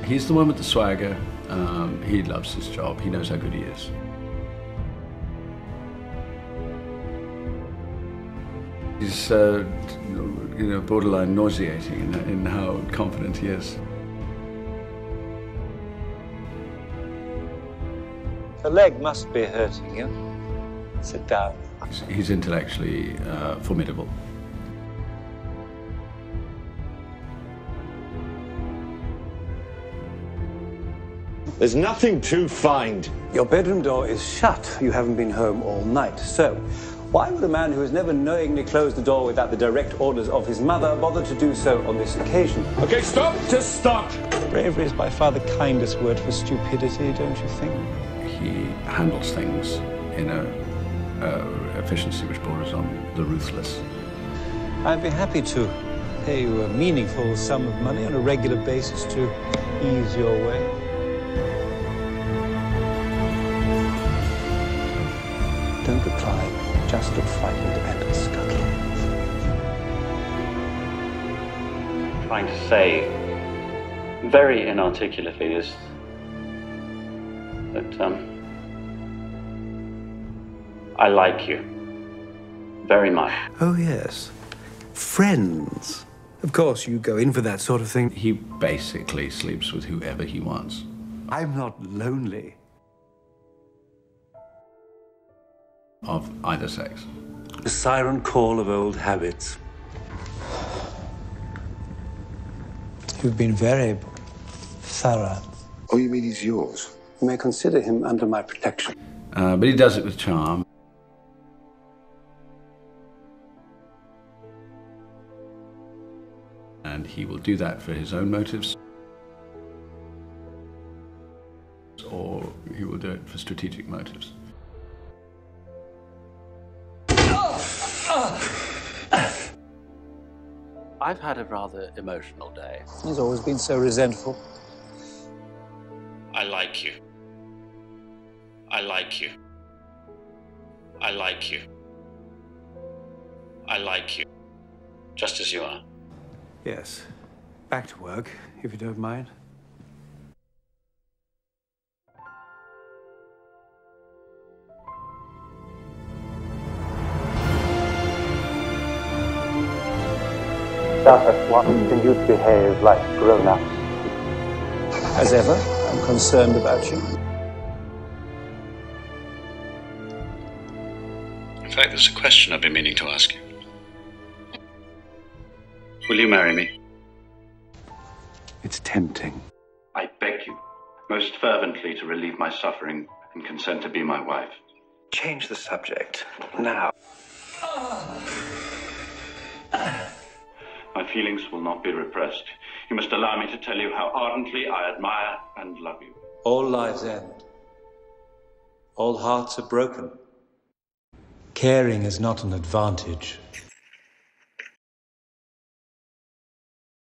He's the one with the swagger. He loves his job. He knows how good he is. He's, borderline nauseating in how confident he is. The leg must be hurting you. Sit down. He's intellectually formidable. There's nothing to find. Your bedroom door is shut. You haven't been home all night. So, why would a man who has never knowingly closed the door without the direct orders of his mother bother to do so on this occasion? Okay, stop! Just stop! Bravery is by far the kindest word for stupidity, don't you think? He handles things in a efficiency which borders on the ruthless. I'd be happy to pay you a meaningful sum of money on a regular basis to ease your way. Don't reply. Just look frightened and scuttle. Trying to say very inarticulately is that I like you very much. Oh, yes. Friends. Of course, you go in for that sort of thing. He basically sleeps with whoever he wants. I'm not lonely. Of either sex. The siren call of old habits. You've been very thorough. Oh, you mean he's yours? You may consider him under my protection. But he does it with charm. And he will do that for his own motives. Or he will do it for strategic motives. I've had a rather emotional day. He's always been so resentful. I like you. I like you. I like you. I like you. Just as you are. Yes. Back to work, if you don't mind. Just why can you behave like grown-ups? As ever, I'm concerned about you. In fact, there's a question I've been meaning to ask you. Will you marry me? It's tempting. I beg you, most fervently, to relieve my suffering and consent to be my wife. Change the subject, now. My feelings will not be repressed. You must allow me to tell you how ardently I admire and love you. All lives end. All hearts are broken. Caring is not an advantage.